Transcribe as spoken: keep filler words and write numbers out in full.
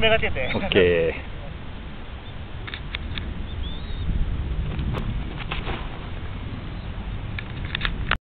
れだけで。 オッケー。